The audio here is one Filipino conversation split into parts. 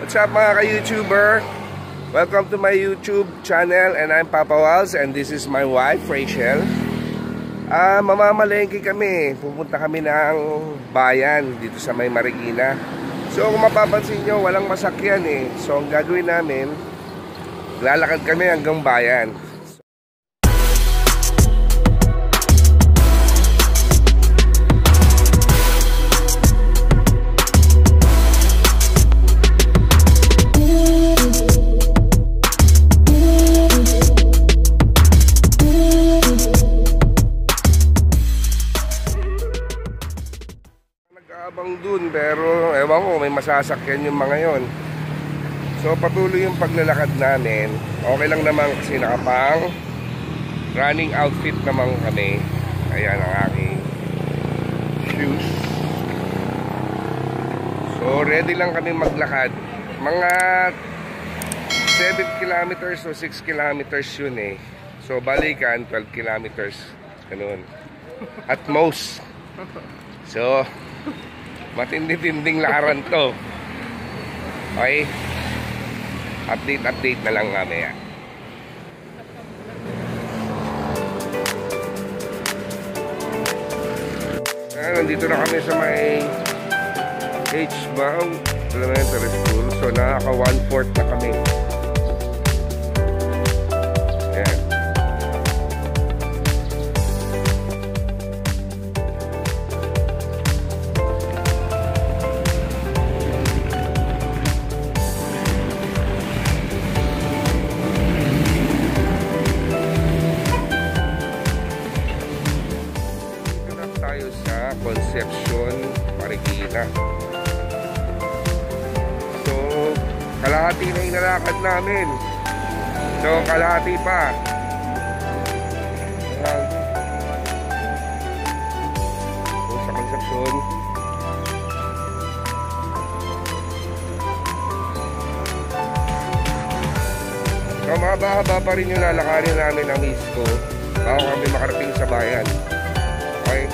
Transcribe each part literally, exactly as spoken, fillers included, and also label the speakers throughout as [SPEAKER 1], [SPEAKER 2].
[SPEAKER 1] What's up mga ka-YouTuber? Welcome to my YouTube channel and I'm Papa Walls and this is my wife Rachel. Ah, mamamalengke kami. Pupunta kami ng bayan dito sa may Marikina. So kung mapapansin nyo, walang masakyan eh. So ang gagawin namin, lalakad kami hanggang bayan. Abang dun, pero ewan ko, may masasakyan yung mga yon. So patuloy yung paglalakad namin. Okay lang naman kasi nakapang running outfit naman kami. Ayan ang aking shoes. So ready lang kami maglakad. Mga seven kilometers o six kilometers yun eh. So balikan twelve kilometers. Ganun. At most. So matindi-tinding lakaran to. Okay? Update-update na lang kami yan. Ah, nandito na kami sa may H-Bow Elementary School. So nakaka one fourth na kami. Ayan. Concepcion, Marikina. So, kalahati na yung nalakad namin. So, kalahati pa. Ayan. So, sa Concepcion. So, mahaba-haba pa rin yung lalakarin namin ng Misco bago kami makarating sa bayan. Okay?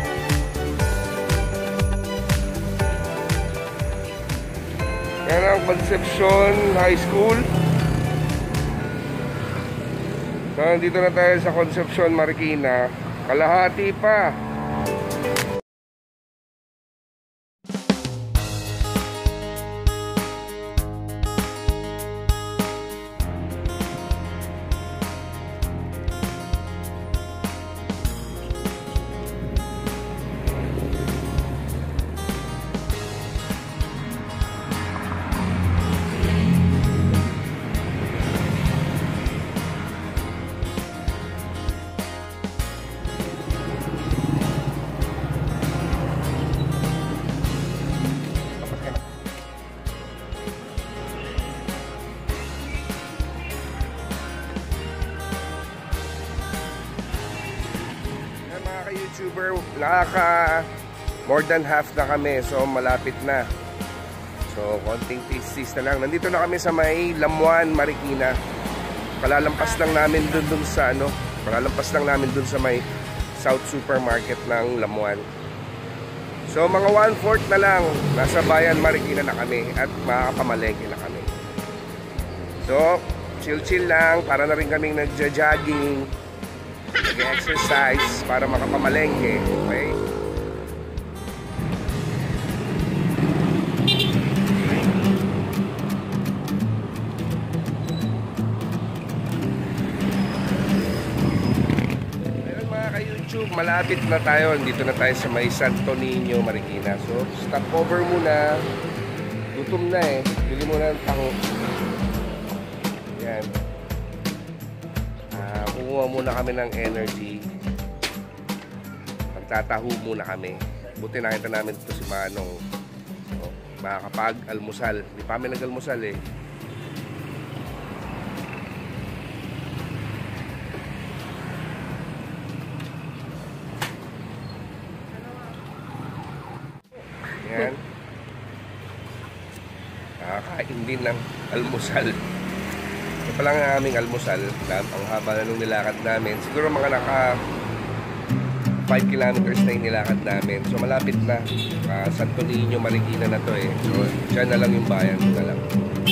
[SPEAKER 1] Yan ang Concepcion High School. So, dito na tayo sa Concepcion, Marikina. Kalahati pa. YouTuber, nakaka more than half na kami, so malapit na. So konting tis-tis na lang. Nandito na kami sa may Lamuan, Marikina. Palalampas lang namin dun, dun sa ano, palalampas lang namin dun sa may South Supermarket ng Lamuan. So mga one fourth na lang, nasa bayan Marikina na kami at makakapamalengke na kami. So chill-chill lang, para na rin kaming nagja-jogging, nag-exercise para makapamalengke. Okay? Ayun mga ka-YouTube, malapit na tayo. Dito na tayo sa may Santo Niño, Marikina. So stop over muna. Gutom na eh. Bili muna ng tango. Yan. Kumuha muna kami ng energy. Magtataho muna kami. Buti nakita namin ito si Manong. So, makakapag-almusal. Hindi pa kami nag-almusal eh. Yan. Nakakain din ng almusal. Ito pa lang ang aming almusal. Ang haba na nung nilakad namin. Siguro mga naka five kilometers na yung nilakad namin. So malapit na. Uh, Santo Niño, Marikina na to eh. So dyan na lang yung bayan na lang.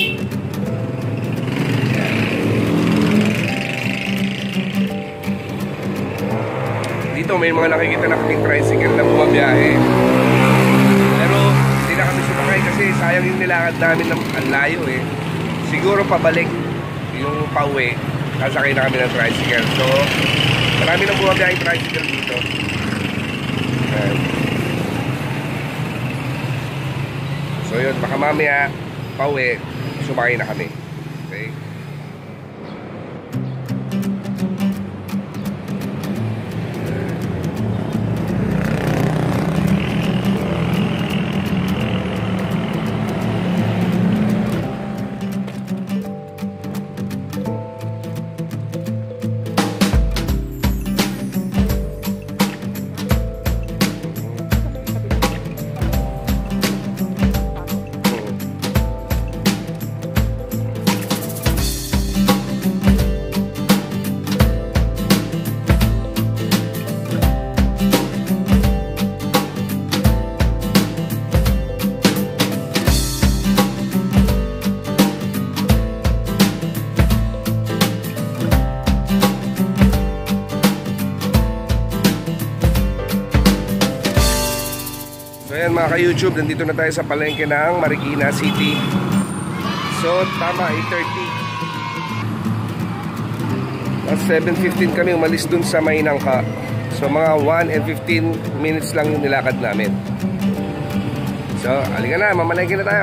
[SPEAKER 1] Dito may mga nakikita na kaming tricycle na bumabiyahe. Pero hindi na kami sumakay kasi sayang yung nilakad namin ng ang layo eh. Siguro pabalik yung pauwi. Kasakay na kami ng tricycle. So marami nang bumabiyahe yung tricycle dito. Ayan. So yun, baka mamaya pauwi, sumakay na kami. Okay? Ayan mga ka-YouTube, nandito na tayo sa palengke ng Marikina City. So tama, eight thirty. At seven fifteen kami umalis dun sa Maynangka. So mga one and fifteen minutes lang yung nilakad namin. So halika na, mamalengke na tayo.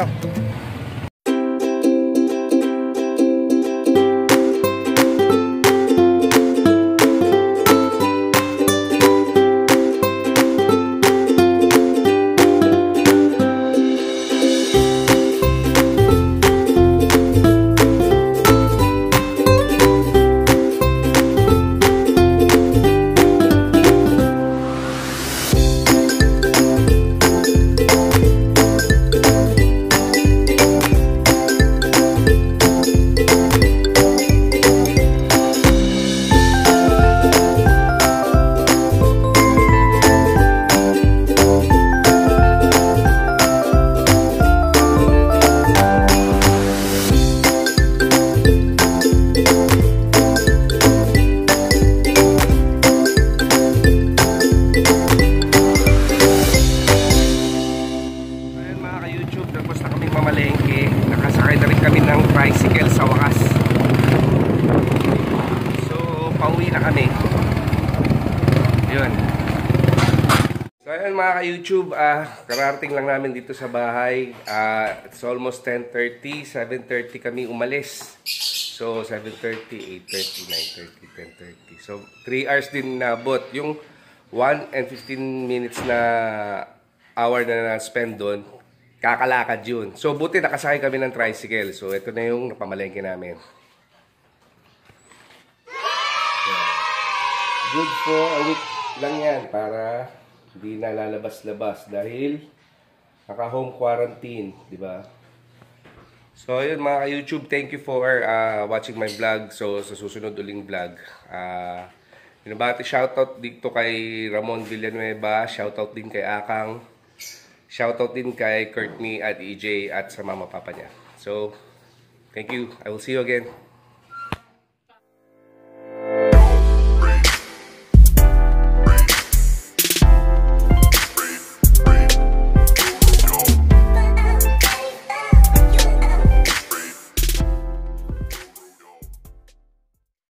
[SPEAKER 1] Mamalengke, nakasakay na rin kami ng tricycle sa wakas. So pauwi na kami. Yun. So ayun mga ka-YouTube, uh, kararating lang namin dito sa bahay. uh, It's almost ten thirty, seven thirty kami umalis. So seven thirty, eight thirty, nine thirty, ten thirty. So three hours din nabot. Yung one and fifteen minutes na hour na na-spend doon, kakalakad yun. So, buti nakasakay kami ng tricycle. So, ito na yung napamalengke namin. Good for a week lang yan para hindi na lalabas-labas dahil naka-home quarantine, di ba? So, yun mga ka-YouTube, thank you for uh, watching my vlog. So, sa susunod uling vlog, uh, binabati shoutout dito kay Ramon Villanueva, shoutout din kay Akang, shoutout din kay Courtney at E J at sa mama papa niya. So, thank you. I will see you again.